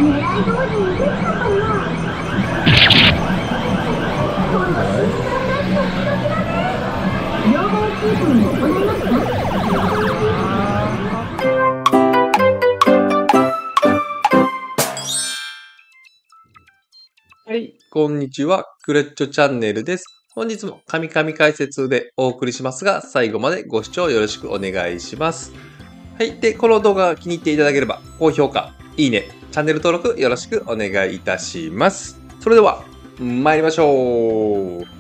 い通りにできたかな。今度は後ろから出すの時だね。両方キープに行いますか？ はい、こんにちは。クレッチョチャンネルです。本日も神々解説でお送りしますが、最後までご視聴よろしくお願いします。はい。で、この動画が気に入っていただければ、高評価、いいね、チャンネル登録よろしくお願いいたします。それでは、参りましょう。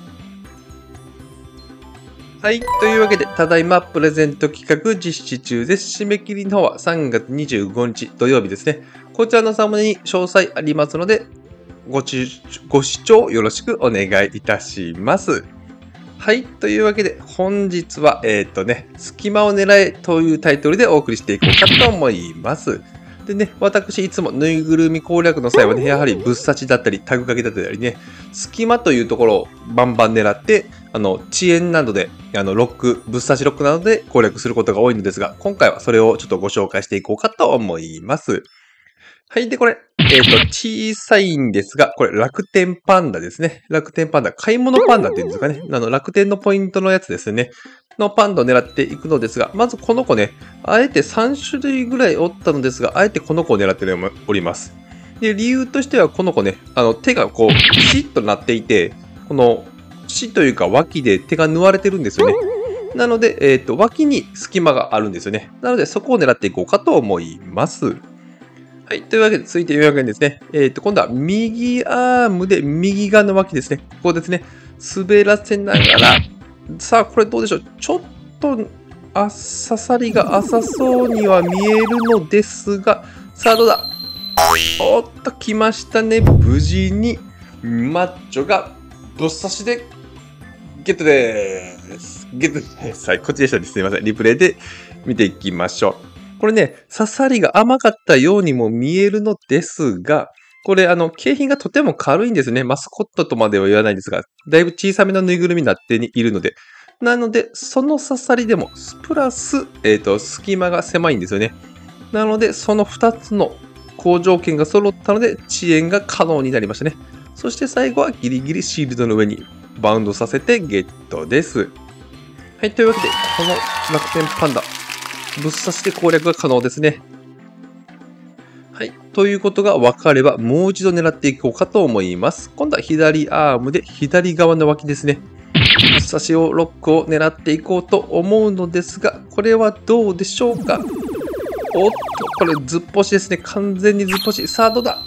はい。というわけで、ただいまプレゼント企画実施中です。締め切りの方は3月25日土曜日ですね。こちらのサムネに詳細ありますので、ご視聴よろしくお願いいたします。はい。というわけで、本日は、隙間を狙えというタイトルでお送りしていこうかと思います。でね、私、いつもぬいぐるみ攻略の際はね、やはりぶっ刺しだったり、タグかけだったりね、隙間というところをバンバン狙って、遅延などで、ぶっ刺しロックなどで攻略することが多いのですが、今回はそれをちょっとご紹介していこうかと思います。はい。で、これ、小さいんですが、これ、楽天パンダですね。楽天パンダ、買い物パンダっていうんですかね。楽天のポイントのやつですね。のパンダを狙っていくのですが、まずこの子ね、あえて3種類ぐらいおったのですが、あえてこの子を狙っております。で、理由としては、この子ね、手がこう、ピシッとなっていて、この、血というか脇で手が縫われてるんですよね。なので、脇に隙間があるんですよね。なので、そこを狙っていこうかと思います。はい。というわけで、続いて400円ですね。今度は右アームで右側の脇ですね。ここですね。滑らせながら、さあ、これどうでしょう。ちょっと、刺さりが浅そうには見えるのですが、さあ、どうだ。おっと、来ましたね。無事に、マッチョが、ぶっ刺しで、ゲットでーす。ゲットです。はい、こっちでしたね。すいません。リプレイで見ていきましょう。これね、刺さりが甘かったようにも見えるのですが、これ、景品がとても軽いんですね。マスコットとまでは言わないんですが、だいぶ小さめのぬいぐるみになっているので。なので、その刺さりでも、プラス、隙間が狭いんですよね。なので、その2つの好条件が揃ったので、遅延が可能になりましたね。そして最後はギリギリシールドの上にバウンドさせてゲットです。はい、というわけで、この楽天パンダ、ぶっ刺して攻略が可能ですね。はい。ということが分かれば、もう一度狙っていこうかと思います。今度は左アームで左側の脇ですね。ぶっ刺しをロックを狙っていこうと思うのですが、これはどうでしょうか。おっと、これずっぽしですね。完全にずっぽし。さあ、どうだ。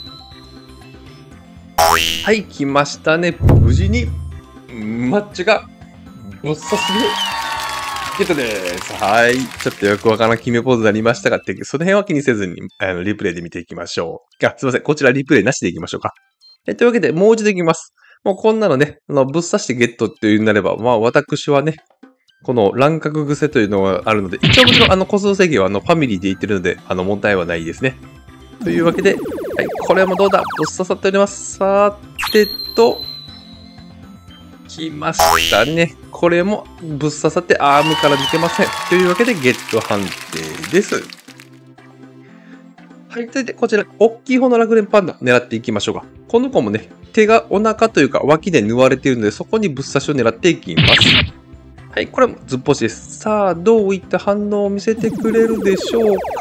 はい、来ましたね。無事に、マッチがぶっ刺しで、ゲットです。はい。ちょっとよくわからん決めポーズになりましたが、その辺は気にせずに、リプレイで見ていきましょう。すいません。こちらリプレイなしでいきましょうか。というわけで、もう一度いきます。もうこんなのね、ぶっ刺してゲットっていうなれば、まあ私はね、この乱獲癖というのがあるので、一応もちろん個数制限はファミリーで言ってるので、問題はないですね。というわけで、はい。これもどうだ。ぶっ刺さっております。さてと、来ましたね。これもぶっ刺さってアームから抜けません。というわけでゲット判定です。はい。続いてこちら、大きい方の楽天パンダ狙っていきましょうか。この子もね、手がお腹というか脇で縫われているので、そこにぶっ刺しを狙っていきます。はい。これもずっぽしです。さあ、どういった反応を見せてくれるでしょうか。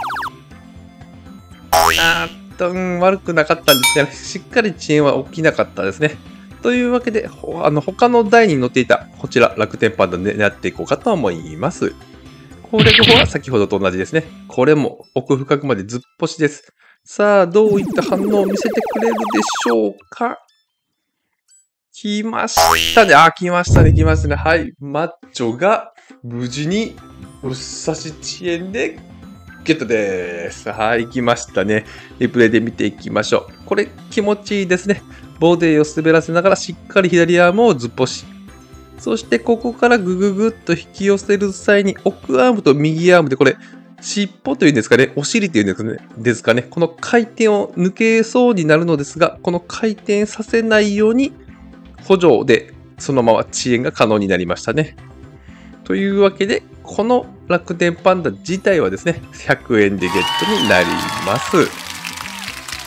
悪くなかったんですが、しっかり遅延は起きなかったですね。というわけで、他の台に乗っていた、こちら、楽天パンダで狙っていこうかと思います。攻略法は先ほどと同じですね。これも奥深くまでずっぽしです。さあ、どういった反応を見せてくれるでしょうか。来ましたね。来ましたね。来ましたね。はい。マッチョが無事にぶっ刺し遅延でゲットです。はい。来ましたね。リプレイで見ていきましょう。これ気持ちいいですね。ボディを滑らせながらしっかり左アームをずっぽし。そしてここからグググッと引き寄せる際に奥アームと右アームでこれ尻尾というんですかね、お尻というんですかね、この回転を抜けそうになるのですが、この回転させないように補助でそのまま遅延が可能になりましたね。というわけで、この楽天パンダ自体はですね、100円でゲットになります。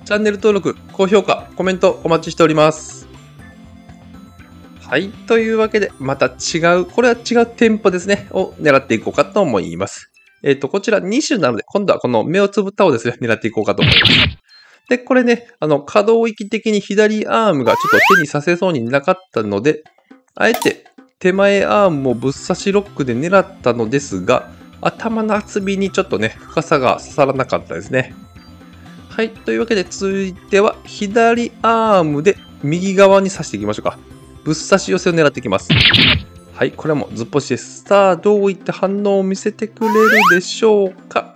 チャンネル登録、高評価、コメントお待ちしております。はい。というわけで、また違う、これは違う店舗ですね、を狙っていこうかと思います。こちら2種なので、今度はこの目をつぶったをですね、狙っていこうかと思います。で、これね、可動域的に左アームがちょっと手にさせそうになかったので、あえて手前アームをぶっ刺しロックで狙ったのですが、頭の厚みにちょっとね、深さが刺さらなかったですね。はい。というわけで、続いては、左アームで右側に刺していきましょうか。ぶっ刺し寄せを狙っていきます。はい。これはもうずっぽしです。さあ、どういった反応を見せてくれるでしょうか。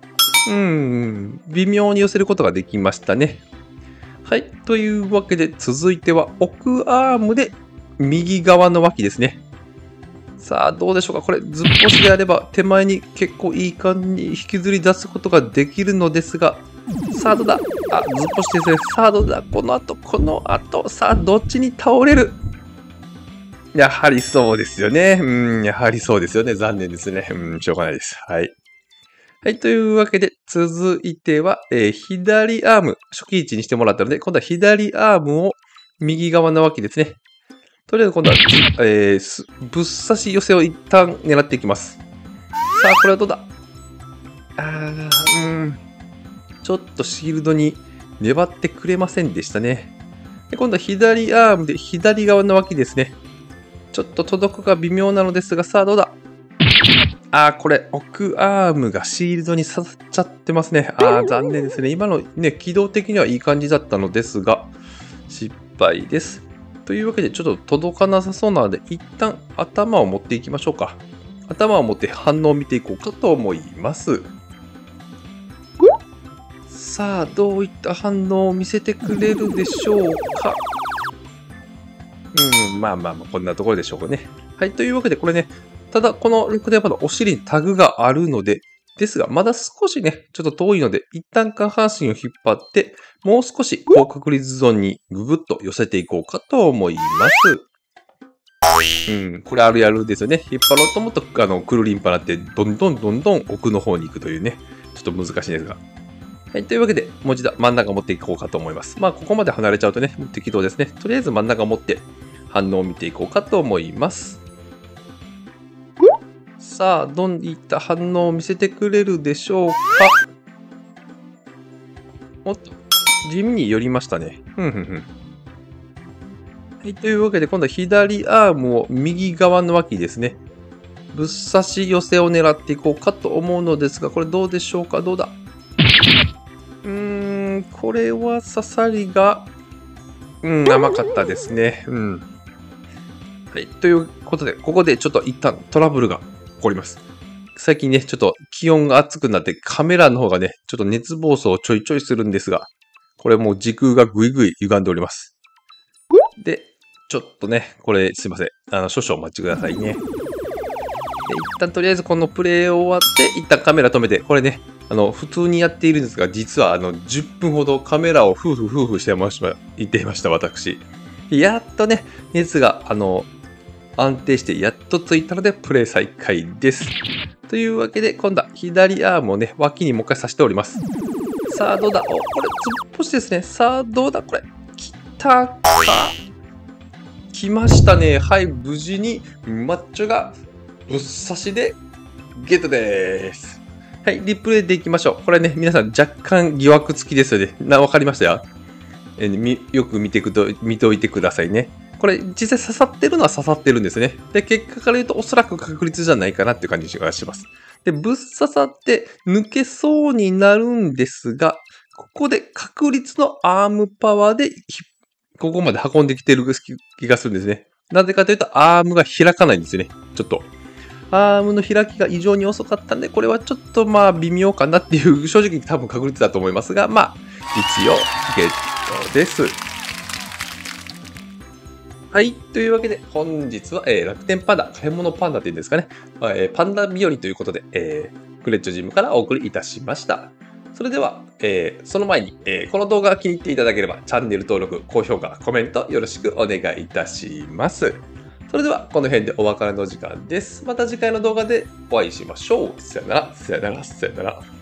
微妙に寄せることができましたね。はい。というわけで、続いては、奥アームで右側の脇ですね。さあ、どうでしょうか。これ、ずっぽしであれば、手前に結構いい感じに引きずり出すことができるのですが、さあ、どうだ。ずっぽしですね。さあ、どうだ。この後、さあ、どっちに倒れる。やはりそうですよね。やはりそうですよね。残念ですね。しょうがないです。はい。はい。というわけで、続いては、左アーム、初期位置にしてもらったので、今度は左アームを右側の脇ですね。とりあえず今度は、ぶっ刺し寄せを一旦狙っていきます。さあ、これはどうだ。ちょっとシールドに粘ってくれませんでしたね。で今度は左アームで左側の脇ですね。ちょっと届くが微妙なのですが、さあどうだ。これ、奥アームがシールドに刺さっちゃってますね。残念ですね。今のね、軌道的にはいい感じだったのですが、失敗です。というわけで、ちょっと届かなさそうなので、一旦頭を持っていきましょうか。頭を持って反応を見ていこうかと思います。さあ、どういった反応を見せてくれるでしょうか。まあ、こんなところでしょうかね。はい、というわけで、これね、ただ、このロックでまだお尻にタグがあるので、ですが、まだ少しね、ちょっと遠いので、一旦下半身を引っ張って、もう少し高確率ゾーンにぐぐっと寄せていこうかと思います。これあるあるですよね。引っ張ろうと思うと、くるりんぱなって、どんどん奥の方に行くというね、ちょっと難しいですが。はい、というわけで、もう一度真ん中持っていこうかと思います。ここまで離れちゃうとね、適当ですね。とりあえず真ん中持って反応を見ていこうかと思います。さあ、どういった反応を見せてくれるでしょうか。おっと、地味に寄りましたね。はい、というわけで、今度は左アームを右側の脇ですね。ぶっ刺し寄せを狙っていこうかと思うのですが、これどうでしょうか。どうだ。これは刺さりが、甘かったですね。はい、ということで、ここでちょっと一旦トラブルが起こります。最近ね、ちょっと気温が暑くなってカメラの方がね、ちょっと熱暴走をちょいちょいするんですが、これもう時空がぐいぐい歪んでおります。で、ちょっとね、これすいません。少々お待ちくださいね。で、一旦とりあえずこのプレイ終わって、一旦カメラ止めて、これね、普通にやっているんですが、実は10分ほどカメラを夫婦して言っていました、私。やっとね、熱が、安定してやっとついたのでプレイ再開です。というわけで今度は左アームをね、脇にもう一回刺しております。さあどうだ。これ突っぽしですね。さあどうだ。これ来たか。来ましたね。はい、無事にマッチョがぶっ刺しでゲットです。はい、リプレイでいきましょう。これね、皆さん若干疑惑付きですよね。わかりましたよ。よく見ておいてくださいね。これ実際刺さってるのは刺さってるんですね。で、結果から言うとおそらく確率じゃないかなっていう感じがします。で、ぶっ刺さって抜けそうになるんですが、ここで確率のアームパワーでここまで運んできてる気がするんですね。なぜかというとアームが開かないんですよね。ちょっと。アームの開きが異常に遅かったんで、これはちょっと微妙かなっていう正直多分確率だと思いますが、一応ゲットです。はい。というわけで、本日は、楽天パンダ、買い物パンダっていうんですかね。パンダ日和ということで、クレッチョジムからお送りいたしました。それでは、その前に、この動画が気に入っていただければ、チャンネル登録、高評価、コメントよろしくお願いいたします。それでは、この辺でお別れの時間です。また次回の動画でお会いしましょう。さよなら、さよなら、さよなら。